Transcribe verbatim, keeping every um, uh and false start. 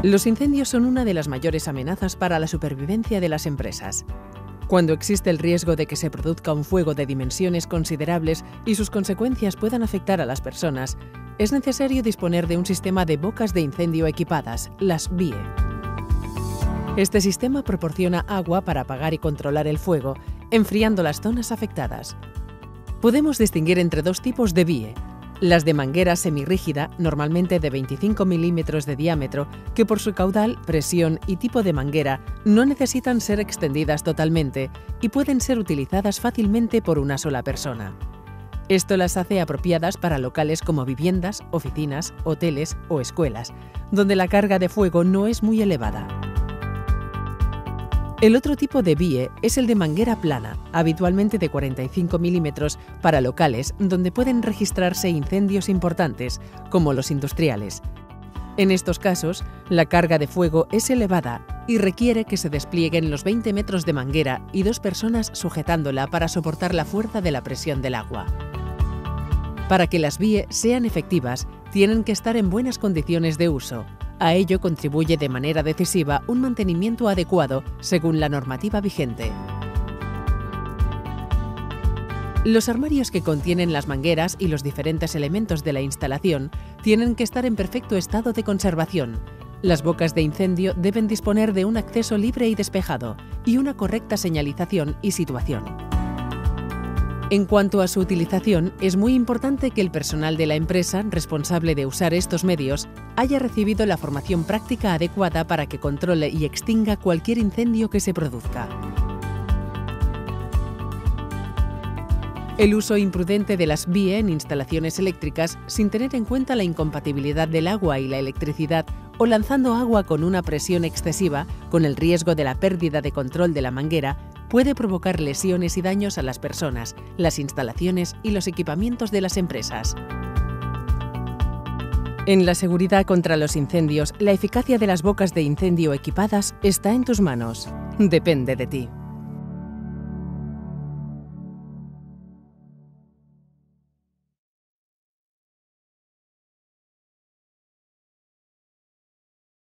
Los incendios son una de las mayores amenazas para la supervivencia de las empresas. Cuando existe el riesgo de que se produzca un fuego de dimensiones considerables y sus consecuencias puedan afectar a las personas, es necesario disponer de un sistema de bocas de incendio equipadas, las B I E. Este sistema proporciona agua para apagar y controlar el fuego, enfriando las zonas afectadas. Podemos distinguir entre dos tipos de B I E. Las de manguera semirrígida, normalmente de veinticinco milímetros de diámetro, que por su caudal, presión y tipo de manguera no necesitan ser extendidas totalmente y pueden ser utilizadas fácilmente por una sola persona. Esto las hace apropiadas para locales como viviendas, oficinas, hoteles o escuelas, donde la carga de fuego no es muy elevada. El otro tipo de B I E es el de manguera plana, habitualmente de cuarenta y cinco milímetros, para locales donde pueden registrarse incendios importantes, como los industriales. En estos casos, la carga de fuego es elevada y requiere que se desplieguen los veinte metros de manguera y dos personas sujetándola para soportar la fuerza de la presión del agua. Para que las B I E sean efectivas, tienen que estar en buenas condiciones de uso. A ello contribuye de manera decisiva un mantenimiento adecuado según la normativa vigente. Los armarios que contienen las mangueras y los diferentes elementos de la instalación tienen que estar en perfecto estado de conservación. Las bocas de incendio deben disponer de un acceso libre y despejado y una correcta señalización y situación. En cuanto a su utilización, es muy importante que el personal de la empresa responsable de usar estos medios haya recibido la formación práctica adecuada para que controle y extinga cualquier incendio que se produzca. El uso imprudente de las B I E en instalaciones eléctricas, sin tener en cuenta la incompatibilidad del agua y la electricidad, o lanzando agua con una presión excesiva, con el riesgo de la pérdida de control de la manguera, puede provocar lesiones y daños a las personas, las instalaciones y los equipamientos de las empresas. En la seguridad contra los incendios, la eficacia de las bocas de incendio equipadas está en tus manos. Depende de ti.